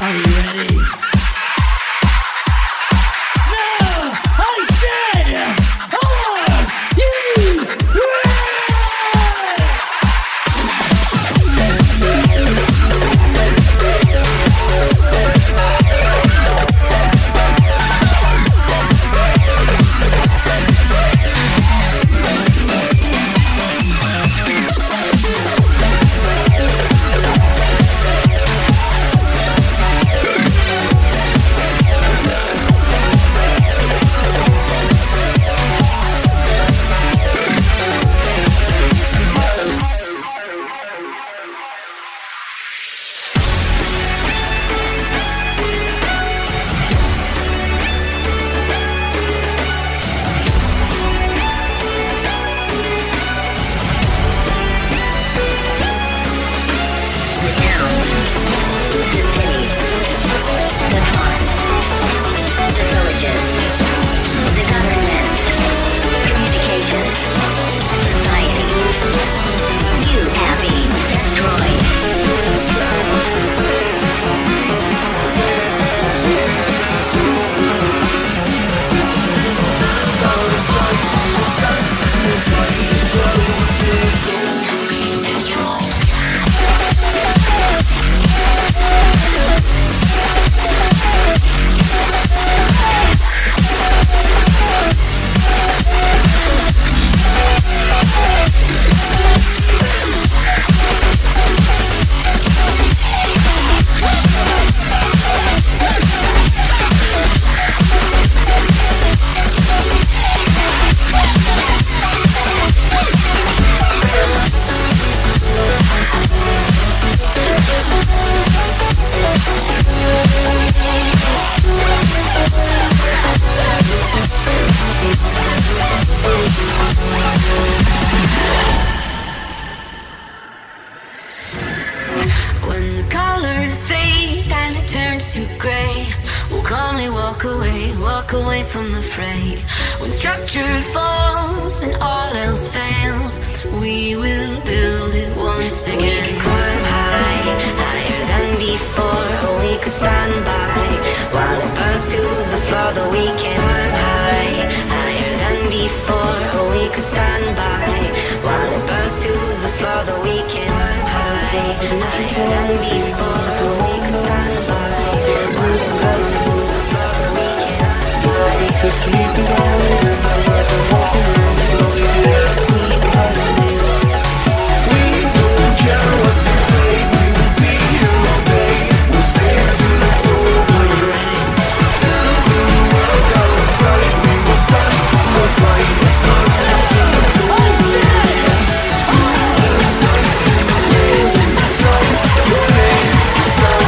Are you ready? No! I said, are you ready? Walk away from the fray. When structure falls and all else fails, we will build it once again. We can climb high, higher than before. Or we could stand by while it burns to the floor. Though we can climb high, higher than before. Or we could stand by while it burns to the floor. Though we can climb high, higher than before. Or we could stand by while it burns to the floor. Though we can could keep it all in my life and walk around the glory we don't care what they say, we will be here all day. We'll stay till it's over. Till the world's out of sight, we will stand, we'll fight. It's not until it's over. Dancing away in the time, the pain is done.